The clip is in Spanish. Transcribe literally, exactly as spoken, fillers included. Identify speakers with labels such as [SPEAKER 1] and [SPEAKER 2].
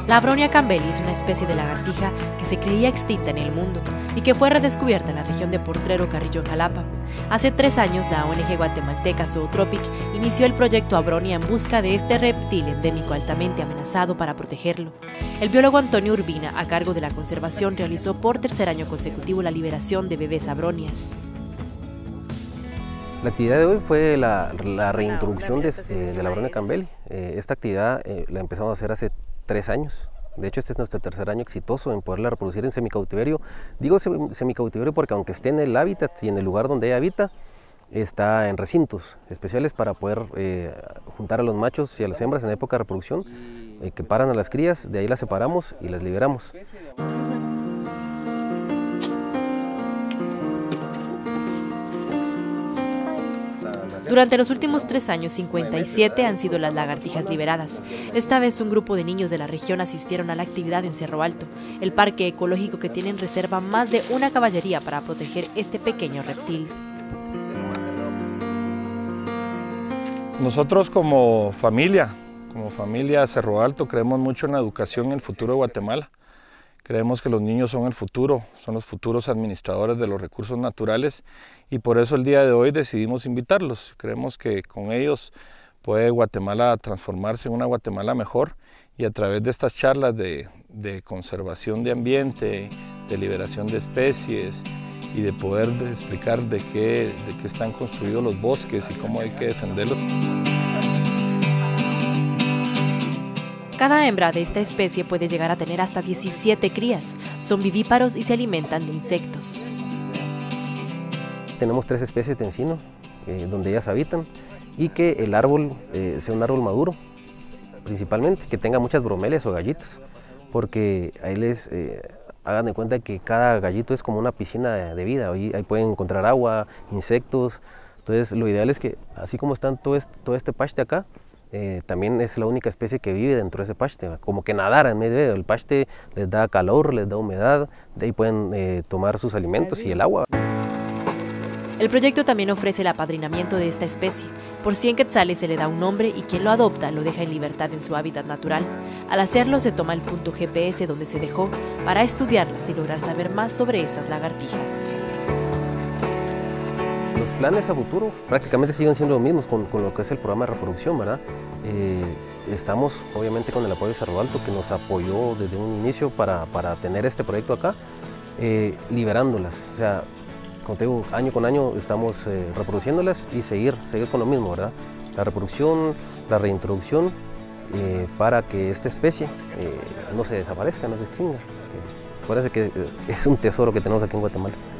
[SPEAKER 1] La Abronia campbelli es una especie de lagartija que se creía extinta en el mundo y que fue redescubierta en la región de Potrero Carrillo, en Jalapa. Hace tres años, la O N G guatemalteca Zootropic inició el proyecto Abronia en busca de este reptil endémico altamente amenazado para protegerlo. El biólogo Antonio Urbina, a cargo de la conservación, realizó por tercer año consecutivo la liberación de bebés abronias.
[SPEAKER 2] La actividad de hoy fue la, la reintroducción de, eh, de la Abronia campbelli. Eh, esta actividad eh, la empezamos a hacer hace tres años. De hecho, este es nuestro tercer año exitoso en poderla reproducir en semicautiverio. Digo semicautiverio porque aunque esté en el hábitat y en el lugar donde ella habita, está en recintos especiales para poder eh, juntar a los machos y a las hembras en época de reproducción, eh, que paran a las crías, de ahí las separamos y las liberamos.
[SPEAKER 1] Durante los últimos tres años, cincuenta y siete han sido las lagartijas liberadas. Esta vez un grupo de niños de la región asistieron a la actividad en Cerro Alto, el parque ecológico que tiene en reserva más de una caballería para proteger este pequeño reptil.
[SPEAKER 3] Nosotros como familia, como familia Cerro Alto, creemos mucho en la educación en el futuro de Guatemala. Creemos que los niños son el futuro, son los futuros administradores de los recursos naturales y por eso el día de hoy decidimos invitarlos. Creemos que con ellos puede Guatemala transformarse en una Guatemala mejor y a través de estas charlas de, de conservación de ambiente, de liberación de especies y de poder explicar de qué, de qué están construidos los bosques y cómo hay que defenderlos.
[SPEAKER 1] Cada hembra de esta especie puede llegar a tener hasta diecisiete crías. Son vivíparos y se alimentan de insectos.
[SPEAKER 2] Tenemos tres especies de encino eh, donde ellas habitan y que el árbol eh, sea un árbol maduro, principalmente, que tenga muchas bromelias o gallitos, porque ahí les eh, hagan de cuenta que cada gallito es como una piscina de vida, ahí, ahí pueden encontrar agua, insectos. Entonces lo ideal es que, así como están todo este, todo este paste acá, Eh, también es la única especie que vive dentro de ese paste, como que nadar en medio del paste les da calor, les da humedad, de ahí pueden eh, tomar sus alimentos y el agua.
[SPEAKER 1] El proyecto también ofrece el apadrinamiento de esta especie. Por cien quetzales se le da un nombre y quien lo adopta lo deja en libertad en su hábitat natural. Al hacerlo se toma el punto G P S donde se dejó para estudiarlas y lograr saber más sobre estas lagartijas.
[SPEAKER 2] Los planes a futuro prácticamente siguen siendo los mismos con, con lo que es el programa de reproducción, ¿verdad? Eh, estamos obviamente con el apoyo de Cerro Alto, que nos apoyó desde un inicio para, para tener este proyecto acá, eh, liberándolas. O sea, como te digo, año con año estamos eh, reproduciéndolas y seguir, seguir con lo mismo, ¿verdad? La reproducción, la reintroducción, eh, para que esta especie eh, no se desaparezca, no se extinga. Eh, parece que es un tesoro que tenemos aquí en Guatemala.